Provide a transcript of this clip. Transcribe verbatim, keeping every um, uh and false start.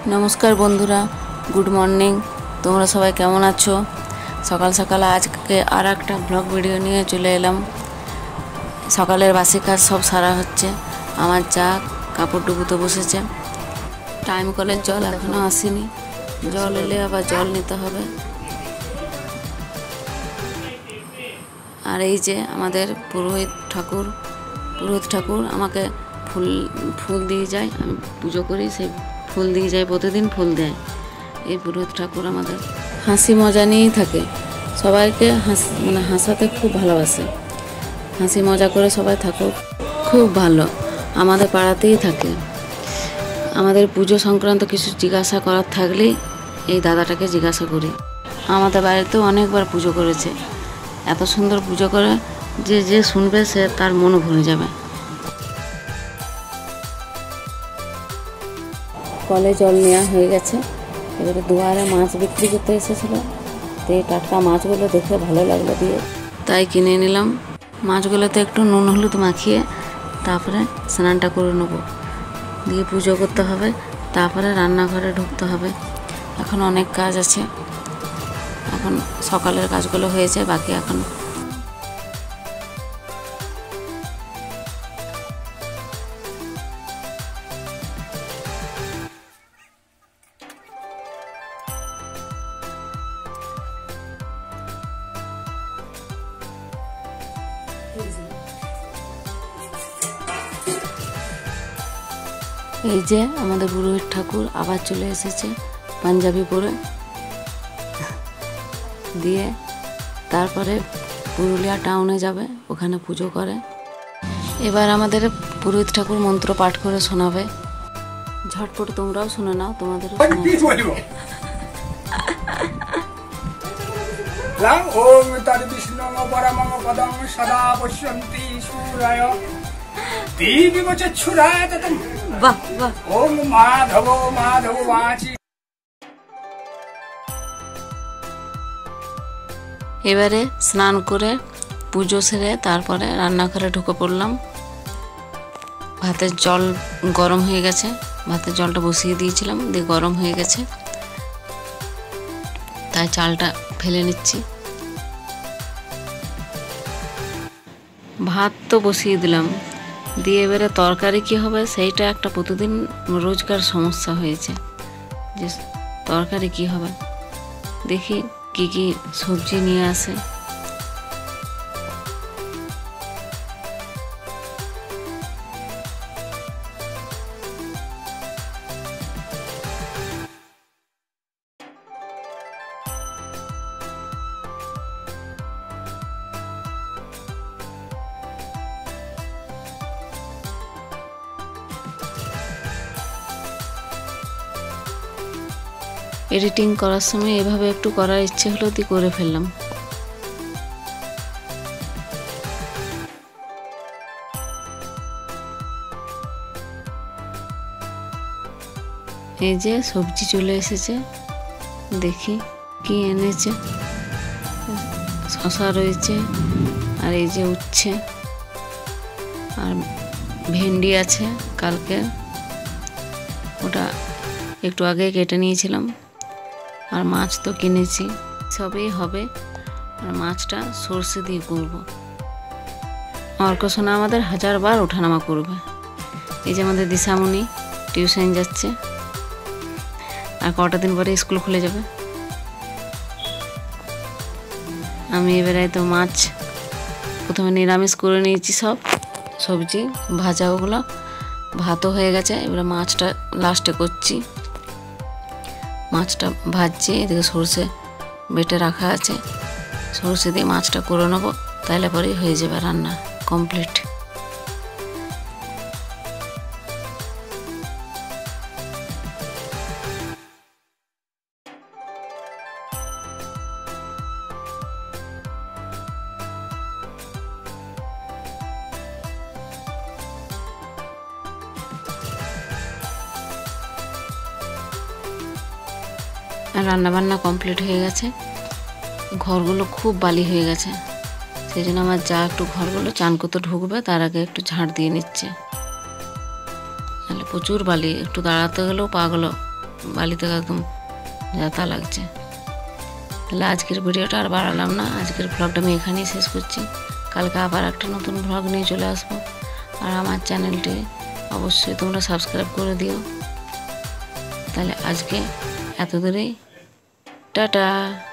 नमस्कार बंधुरा good morning তোমরা সবাই কেমন আছো সকাল সকাল আজকে আর একটা ব্লগ ভিডিও নিয়ে চলে এলাম সকালের বাসি কাজ সব সারা হচ্ছে আমার যা কাপড় ডুবুতে বসেছে টাইম কলের জল এখনো আসেনি জল এলে আবার জল নিতে হবে আর এই যে আমাদের পুরোহিত ঠাকুর পুরোহিত ঠাকুর আমাকে ফুল ফুল দিয়ে যায় আমি পুজো করি সেই ফুল দিয়ে যায় প্রতিদিন ফুল দেয় এই পুরোহিত ঠাকুর আমাদের হাসি মজা নিয়েই থাকে সবাইকে হাসি মানে হাসাতে খুব ভালোবাসে হাসি মজা করে সবাই থাকুক খুব ভালো আমাদের পাড়াতেই থাকে আমাদের পুজো সংক্রান্ত কিছু জিজ্ঞাসা করার থাকলেই এই দাদাটাকে জিজ্ঞাসা করি আমাদের বাড়িতেও অনেকবার পুজো করেছে এত সুন্দর পুজো করে যে যে শুনবে সে তার মন ভরে যাবে কলে জল নেওয়া হয়ে গেছে এবারে দুয়ারে মাছ বিক্রি করতে এসেছিলো তো এই টাটকা মাছগুলো দেখে ভালো লাগলো দিয়ে তাই কিনে নিলাম মাছগুলোতে একটু নুন হলুদ মাখিয়ে তারপরে স্নানটা করে নেবো দিয়ে পুজো করতে হবে তারপরে রান্নাঘরে ঢুকতে হবে এখন অনেক কাজ আছে এখন সকালের কাজগুলো হয়েছে বাকি এখন এই যে আমাদের পুরোহিত ঠাকুর আবার চলে এসেছে পাঞ্জাবি পরে দিয়ে তারপরে পুরুলিয়া টাউনে যাবে ওখানে পুজো করে এবার আমাদের পুরোহিত ঠাকুর মন্ত্র পাঠ করে শোনাবে ঝটপট তোমরাও শুনে নাও তোমাদেরও ওম তদ বিষ্ণু পরমং পদং সদা পশ্যন্তি সূরায় দিবিবচক্ষুরায় ততম বাহ বাহ ওম মাধব মাধব বাচি এবারে স্নান করে পুজো সেরে তারপরে রান্নাঘরে ঢুকে পড়লাম ভাতের জল গরম হয়ে গেছে ভাতের জলটা বসিয়ে দিয়েছিলাম দিয়ে গরম হয়ে গেছে তাই চালটা ফেলে নিচ্ছি ভাত তো বসিয়ে দিলাম দিয়ে এবারে তরকারি কী হবে সেইটা একটা প্রতিদিন রোজকার সমস্যা হয়েছে যে তরকারি কী হবে দেখি কি কি সবজি নিয়ে আসে এডিটিং করার সময় এভাবে একটু করার ইচ্ছে হলো দিয়ে করে ফেললাম এই যে সবজি চলে এসেছে দেখি কি এনেছে শসা রয়েছে আর এই যে উচ্ছে আর ভেন্ডি আছে কালকে ওটা একটু আগে কেটে নিয়েছিলাম আর মাছ তো কিনেছি সবই হবে আর মাছটা সর্ষে দিয়ে করবো অর্কসোনা আমাদের হাজার বার ওঠানামা করবে এই যে আমাদের দিশামণি টিউশন যাচ্ছে আর কটা দিন পরে স্কুল খুলে যাবে আমি এবারে তো মাছ প্রথমে নিরামিষ করে নিয়েছি সব সবজি ভাজা ওগুলো ভাতও হয়ে গেছে এবারে মাছটা লাস্টে করছি মাছটা ভাজছি এদিকে সরষে বেটে রাখা আছে সরষে দিয়ে মাছটা করে নেবো তাহলে পরেই হয়ে যাবে রান্না কমপ্লিট রান্না বান্না কমপ্লিট হয়ে গেছে ঘরগুলো খুব বালি হয়ে গেছে সেই জন্য আমার যা একটু ঘরগুলো চান করতে ঢুকবে তার আগে একটু ঝাড় দিয়ে নিচ্ছে নাহলে প্রচুর বালি একটু দাঁড়াতে গেলেও পাগুলো বালিতে একদম যাতা লাগছে। তাহলে আজকের ভিডিওটা আর বাড়ালাম না, আজকের ভ্লগটা আমি এখানেই শেষ করছি। কালকে আবার একটা নতুন ভ্লগ নিয়ে চলে আসবো। আর আমার চ্যানেলটি অবশ্যই তোমরা সাবস্ক্রাইব করে দিও। তাহলে আজকে এত দূরেই, টাটা।